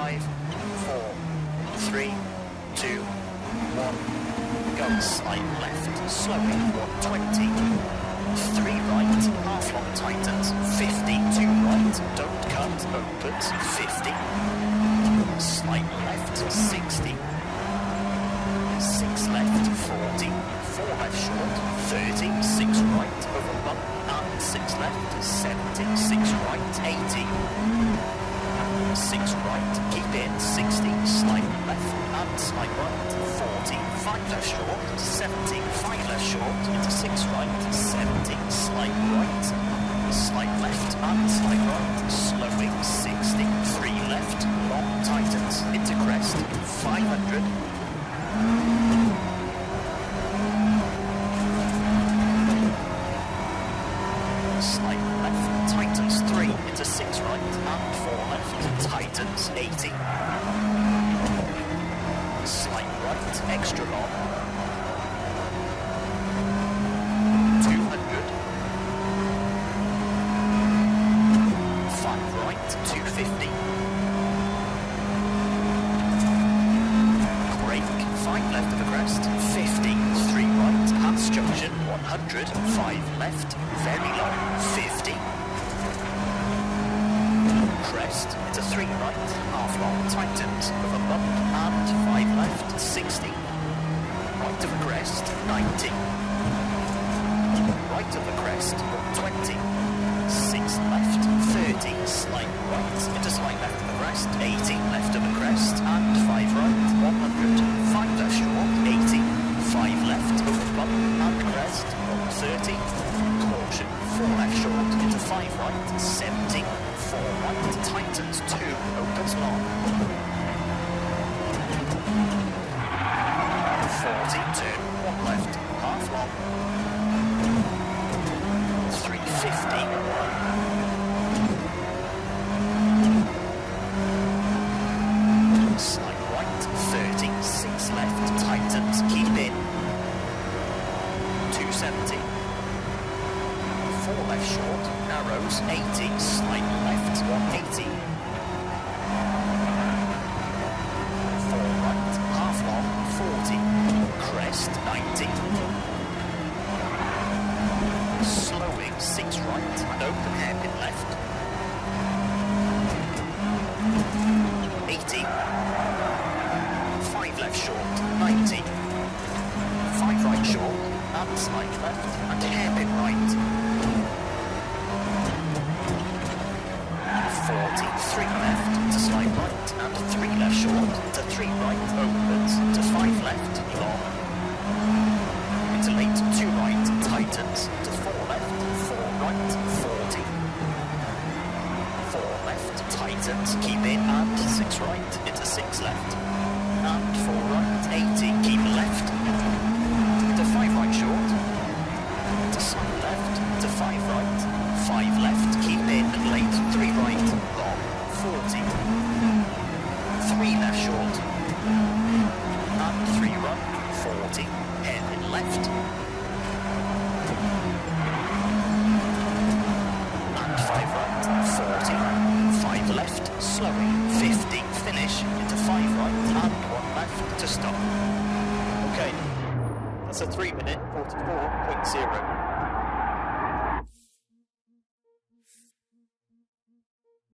5, 4, 3, 2, 1. Go slight left, slowing 120. 3 right, half long tightens, 50, 2 right, don't cut, opens, 50. Slight left, 60. 6 left, 40. 4 left short, 30. 6 right, over bump, and 6 left, 70. 6 right, 80. 6 right, keep in, 60. Slight left, and slight right, 40. 5 left short, 70. 5 left short, into 6 right, 70. Slight right, slight left, and slight right, slowing, 60. 3 left, long tightens, into crest, 500. Slight left, tightens 3, into 6 right, and 4 left, tightens 80. Slight right, extra long, 200. 5 right, 250. Brake, 5 left of the crest, 50. 3 right, past junction, 100. 5 left, very long, 50. Crest, into 3 right, half long, tightens, with a bump, and 5 left, 60. Right of the crest, 90. Right of the crest, 20. 6 left, 30. Slight right, into slight left of the crest, 80. Left of the crest, and 5 right, 100. 5 left short, 80. 5 left, over bump, and crest, 30. Caution, 4 left short, into 5 right, 70. 4 right, tightens 2, opens long. 40, turn 1 left, half long. 350. Slight right, 30, 6 left, tightens, keep in. 270. 4 left short, narrows, 80, slight left, 180. 4 right, half long, 40. Crest, 90. Slowing, 6 right, and open hairpin left. 80. 5 left short, 90. 5 right short, and slight left, and hairpin right. 40, 3 left, to slight right, and 3 left short, to 3 right, opens, to 5 left, long. Into late, 2 right, tightens, to 4 left, 4 right, 40. 4 left, tightens, keep in, and 6 right, into 6 left. And 4 right, 80, keep left. To 5 right short, to slight left, to 5 right, 5 left, keep in, and late, 3 right, long, 40. 3 left short, and 3 right, 40, hairpin left. And 5 right, 40, 5 left, slowing, 50, finish, into 5 right, and 1 left to stop. Okay, that's a 3 minute 44.0.